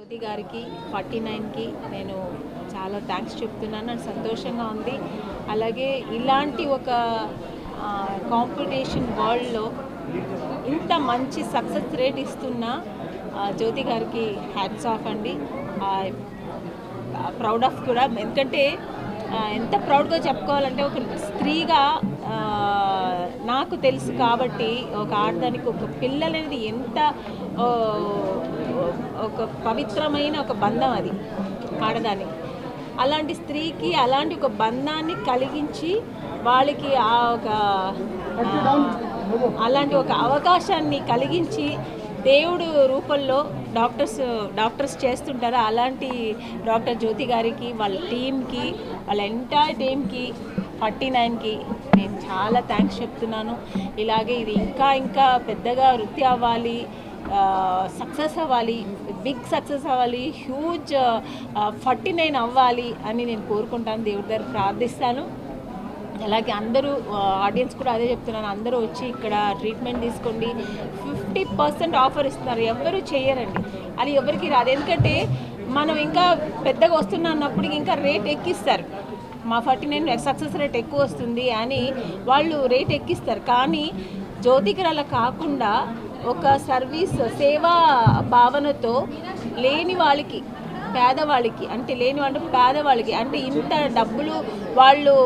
జ్యోతి గారికి 49కి నేను చాలా థ్యాంక్స్ చెప్తున్నాను. నాకు సంతోషంగా ఉంది. అలాగే ఇలాంటి ఒక కాంపిటీషన్ వరల్డ్లో ఇంత మంచి సక్సెస్ రేట్ ఇస్తున్న జ్యోతి గారికి హ్యాట్స్ ఆఫ్ అండి. ప్రౌడ్ ఆఫ్ కూడా, ఎందుకంటే ఎంత ప్రౌడ్గా చెప్పుకోవాలంటే ఒక స్త్రీగా నాకు తెలుసు కాబట్టి ఒక ఆడదానికి ఒక పిల్లలు అనేది ఎంత ఒక పవిత్రమైన ఒక బంధం అది ఆడదానికి. అలాంటి స్త్రీకి అలాంటి ఒక బంధాన్ని కలిగించి వాళ్ళకి అలాంటి ఒక అవకాశాన్ని కలిగించి దేవుడు రూపంలో డాక్టర్స్ చేస్తుంటారు. అలాంటి డాక్టర్ జ్యోతి గారికి, వాళ్ళ టీంకి, వాళ్ళ ఎంటైర్ టీంకి 49కి నేను చాలా థ్యాంక్స్ చెప్తున్నాను. ఇలాగే ఇది ఇంకా పెద్దగా వృత్తి అవ్వాలి, సక్సెస్ అవ్వాలి, బిగ్ సక్సెస్ అవ్వాలి, హ్యూజ్ 49 అవ్వాలి అని నేను కోరుకుంటాను, దేవుడి దగ్గర ప్రార్థిస్తాను. అలాగే అందరూ ఆడియన్స్ కూడా అదే చెప్తున్నాను, అందరూ వచ్చి ఇక్కడ ట్రీట్మెంట్ తీసుకోండి. 50% ఆఫర్ ఇస్తున్నారు, ఎవరు చేయరండి, అది ఎవరికి రాదు. ఎందుకంటే మనం ఇంకా పెద్దగా వస్తున్నప్పుడు ఇంకా రేట్ ఎక్కిస్తారు. మా 49 సక్సెస్ రేట్ ఎక్కువ వస్తుంది అని వాళ్ళు రేట్ ఎక్కిస్తారు. కానీ జ్యోతికి అలా కాకుండా ఒక సర్వీస్ సేవా భావనతో లేని వాళ్ళకి, పేదవాళ్ళకి, అంటే లేని వాళ్ళు పేదవాళ్ళకి, అంటే ఇంత డబ్బులు వాళ్ళు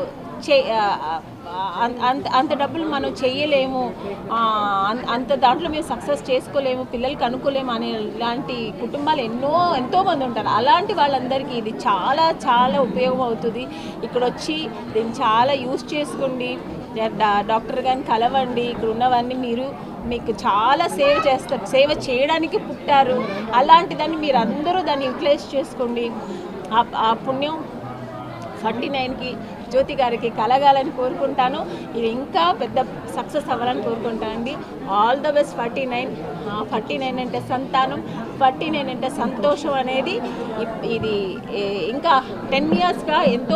అంత డబ్బులు మనం చేయలేము, అంత దాంట్లో మేము సక్సెస్ చేసుకోలేము, పిల్లలకి అనుకోలేము అనే ఇలాంటి కుటుంబాలు ఎంతోమంది ఉంటారు. అలాంటి వాళ్ళందరికీ ఇది చాలా చాలా ఉపయోగం అవుతుంది. ఇక్కడ వచ్చి దీన్ని చాలా యూజ్ చేసుకోండి. డాక్టర్ గారిని కలవండి. ఇక్కడ ఉన్నవన్నీ మీకు చాలా సేవ చేస్తారు, సేవ చేయడానికి పుట్టారు. అలాంటి దాన్ని మీరు అందరూ దాన్ని యూటిలైజ్ చేసుకోండి. ఆ పుణ్యం 49కి జ్యోతి గారికి కలగాలని కోరుకుంటాను. ఇది ఇంకా పెద్ద సక్సెస్ అవ్వాలని కోరుకుంటానండి. ఆల్ ద బెస్ట్ 49 అంటే సంతానం, 49 అంటే సంతోషం అనేది ఇది ఇంకా 10 ఇయర్స్గా ఎంతో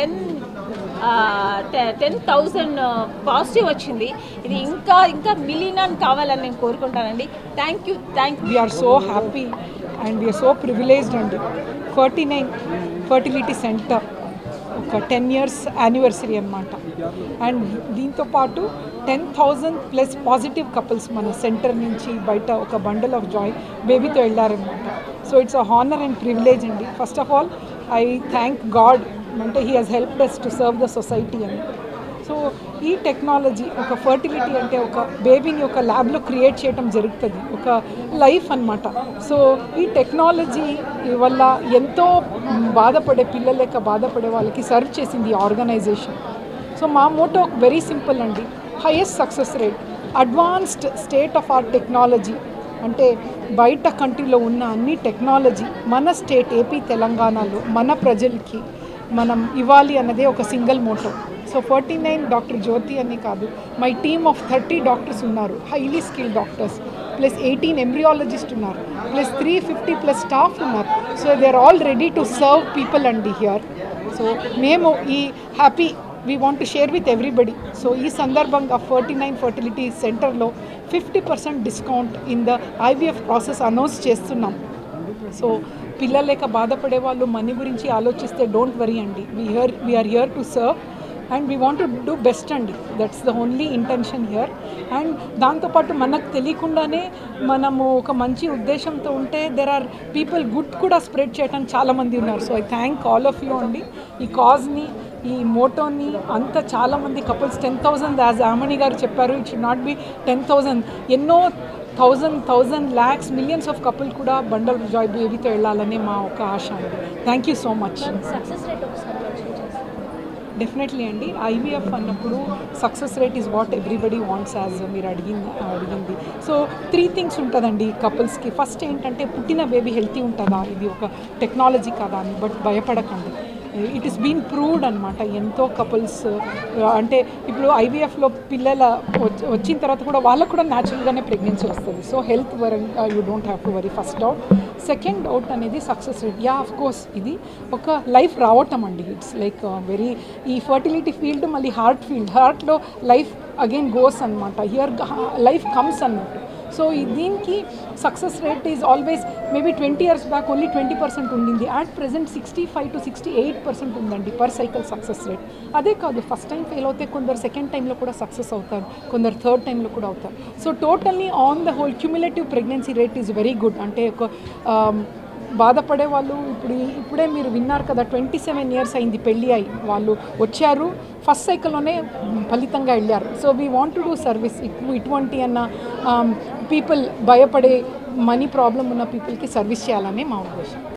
10,000 పాజిటివ్ వచ్చింది. ఇది ఇంకా మిలియన్ కావాలని నేను కోరుకుంటానండి. Thank you. We're so happy and we're so privileged అండి. 49 ఫర్టిలిటీ సెంటర్ ఒక 10 ఇయర్స్ యానివర్సరీ అనమాట. అండ్ దీంతోపాటు 10,000+ పాజిటివ్ కపుల్స్ మన సెంటర్ నుంచి బయట ఒక బండల్ ఆఫ్ జాయ్ బేబీతో వెళ్ళారనమాట. So it's a honour and privilege అండి. First of all I thank God, అంటే he has helped us to serve the society అని. సో ఈ టెక్నాలజీ, ఒక ఫర్టిలిటీ అంటే ఒక బేబీని ఒక ల్యాబ్లో క్రియేట్ చేయడం జరుగుతుంది, ఒక లైఫ్ అన్నమాట. సో ఈ టెక్నాలజీ వల్ల ఎంతో బాధపడే వాళ్ళకి సర్వ్ చేసింది ఈ ఆర్గనైజేషన్. సో మా మోటో వెరీ సింపుల్ అండి, highest success rate, advanced state of art technology. అంటే బయట కంట్రీలో ఉన్న అన్ని టెక్నాలజీ మన స్టేట్ ఏపీ తెలంగాణలో మన ప్రజలకి మనం ఇవ్వాలి అన్నదే ఒక single motto. So 49 doctor Jyothi అని కాదు, మై టీమ్ ఆఫ్ 30 డాక్టర్స్ ఉన్నారు, highly skilled doctors, plus 18 embryologist ఉన్నారు, ప్లస్ 350+ స్టాఫ్ ఉన్నారు. So they are all ready to serve people అండి హియర్. సో మేము ఈ happy we want to share with everybody. So ఈ సందర్భంగా 49 ఫర్టిలిటీ సెంటర్లో 50% discount in the IVF process announce చేస్తున్నాం. So పిల్లలు లేక బాధపడే వాళ్ళు మనీ గురించి ఆలోచిస్తే డోంట్ వరీ అండి, we're here to serve and we want to do best అండి. That's the only intention here. And దాంతోపాటు మనకు తెలియకుండానే మనము ఒక మంచి ఉద్దేశంతో ఉంటే దెర్ ఆర్ పీపుల్ గుడ్ కూడా స్ప్రెడ్ చేయడానికి చాలామంది ఉన్నారు. So I thank all of you అండి. ఈ కాజ్ని, ఈ మోటోని అంతా చాలామంది కపుల్స్ 10,000 యాజ్ ఆమణి గారు చెప్పారు, ఇట్ షుడ్ నాట్ బి 10,000, ఎన్నో 1,000 lakhs మిలియన్స్ ఆఫ్ కపుల్ కూడా బండల్ జాయ్ బేబీతో వెళ్ళాలని మా ఒక ఆశ అండి. Thank you so much. Success rate definitely అండి, ఐవీఎఫ్ అన్నప్పుడు success rate is what everybody wants as మీరు అడిగింది. సో 3 థింగ్స్ ఉంటుందండి కపుల్స్కి. ఫస్ట్ ఏంటంటే పుట్టిన బేబీ హెల్తీ ఉంటుందా, ఇది ఒక టెక్నాలజీ కదా అని. బట్ భయపడకండి, ఇట్ ఈస్ బీన్ ప్రూవ్డ్ అనమాట. ఎంతో కపుల్స్ అంటే ఇప్పుడు ఐవీఎఫ్లో పిల్లల వచ్చిన తర్వాత కూడా వాళ్ళకు కూడా న్యాచురల్గానే ప్రెగ్నెన్సీ వస్తుంది. So health you don't have to worry. First doubt. Second doubt అనేది సక్సెస్ రేట్. ఆఫ్ కోర్స్ ఇది ఒక లైఫ్ రావటం అండి. ఇట్స్ లైక్ వెరీ, ఈ ఫర్టిలిటీ ఫీల్డ్ మళ్ళీ హార్ట్లో లైఫ్ అగైన్ గోస్ అనమాట. హియర్ లైఫ్ కమ్స్ అన్నట్టు. సో దీనికి success rate is always maybe 20 years back only 20% ఉండింది. అట్ ప్రెజెంట్ 65 to 68% ఉందండి పర్ సైకిల్ సక్సెస్ రేట్. అదే కాదు, ఫస్ట్ టైం ఫెయిల్ అవుతే కొందరు సెకండ్ టైంలో కూడా సక్సెస్ అవుతారు, కొందరు థర్డ్ టైంలో కూడా అవుతారు. So totally on the whole cumulative pregnancy rate is very good. అంటే ఒక బాధపడే వాళ్ళు ఇప్పుడే మీరు విన్నారు కదా, 27 years అయింది పెళ్ళి అయి, వాళ్ళు వచ్చారు ఫస్ట్ సైకిల్లోనే ఫలితంగా వెళ్ళారు. So we want to do service. ఇటువంటి అన్న పీపుల్ భయపడే మనీ ప్రాబ్లం ఉన్న పీపుల్కి సర్వీస్ చేయాలనే మా ఉద్దేశం.